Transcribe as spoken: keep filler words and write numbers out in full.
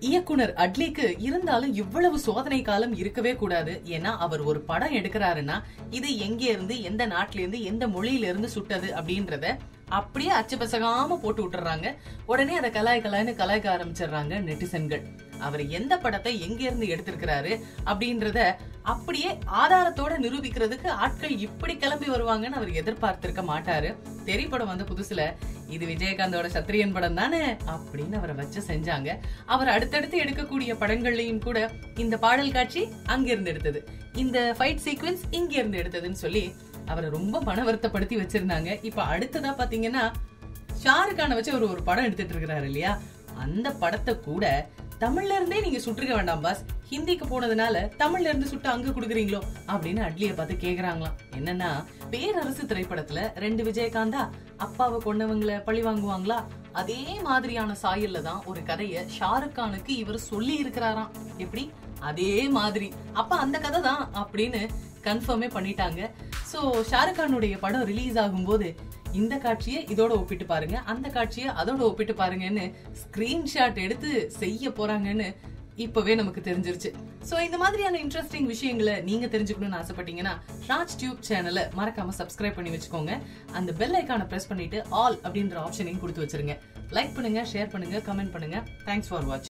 இயக்குனர் அட்லிக்கு இருந்தாலும் இவ்வளவு சோதனை காலம் இருக்கவே கூடாது. ஏன்னா அவர் ஒரு படம் எடுக்கிறாருன்னா இது எங்க இருந்து, எந்த நாட்டில இருந்து, எந்த மொழியில இருந்து சுட்டது அப்படின்றத அப்படியே அச்சு பசகாம போட்டு விட்டுறாங்க. உடனே அதை கலாய் கலாய்னு கலாய்க்க ஆரம்பிச்சிடுறாங்க நெட்டிசன்கள். அவர் எந்த படத்தை எங்க இருந்து எடுத்திருக்கிறாரு அப்படின்றத அப்படியே ஆதாரத்தோட நிரூபிக்கிறதுக்கு ஆட்கள் இப்படி கிளம்பி வருவாங்கன்னு அவர் எதிர்பார்த்திருக்க மாட்டாரு. திரைப்படம் வந்து புதுசுல இது விஜயகாந்தோட சத்திரியன் படம் தானே அப்படின்னு அவரை வச்சு செஞ்சாங்க. அவர் அடுத்தடுத்து எடுக்கக்கூடிய படங்கள்லயும் கூட இந்த பாடல் காட்சி அங்கிருந்து எடுத்தது, இந்த ஃபைட் சீக்வன்ஸ் இங்க இருந்து எடுத்ததுன்னு சொல்லி அவரை ரொம்ப மன வருத்தப்படுத்தி வச்சிருந்தாங்க. இப்ப அடுத்ததா பாத்தீங்கன்னா ஷாருக் கானை வச்சு ஒரு ஒரு படம் எடுத்துட்டு இருக்கிறாரு இல்லையா, அந்த படத்தை கூட தமிழ்ல இருந்தே நீங்க சுட்டுருக்க வேண்டாம் பாஸ், ஹிந்திக்கு போனதுனால தமிழ்ல இருந்து சுட்டு அங்க குடுக்குறீங்களோ அப்படின்னு அட்லியை பார்த்து கேக்குறாங்களாம். என்னன்னா பேரரசு திரைப்படத்துல ரெண்டு விஜயகாந்தா அப்பாவை கொண்டவங்களை பழி வாங்குவாங்களா, அதே மாதிரியான சாயல்ல தான் ஒரு கதைய ஷாருக் கானுக்கு இவர் சொல்லி இருக்கிறாராம். எப்படி அதே மாதிரி அப்ப அந்த கதை தான் அப்படின்னு கன்ஃபார்மே பண்ணிட்டாங்க. சோ ஷாருக் கானுடைய படம் ரிலீஸ் ஆகும் போது இந்த காட்சியை இதோட ஒப்பிட்டு பாருங்க, அந்த காட்சியை அதோட ஒப்பிட்டு பாருங்கன்னு ஸ்கிரீன்ஷாட் எடுத்து செய்ய போறாங்கன்னு இப்பவே நமக்கு தெரிஞ்சிருச்சு. சோ இந்த மாதிரியான இன்ட்ரெஸ்டிங் விஷயங்களை நீங்க தெரிஞ்சுக்கணும்னு ஆசைப்பட்டீங்கன்னா RajTube சேனலை மறக்காம சப்ஸ்கிரைப் பண்ணி வச்சுக்கோங்க. அந்த பெல் ஐக்கானை பிரஸ் பண்ணிட்டு ஆல் அப்படின்ற ஆப்ஷனையும் கொடுத்து வச்சிருங்க. லைக் பண்ணுங்க, ஷேர் பண்ணுங்க, கமெண்ட் பண்ணுங்க. தேங்க்ஸ் ஃபார் வாட்சிங்.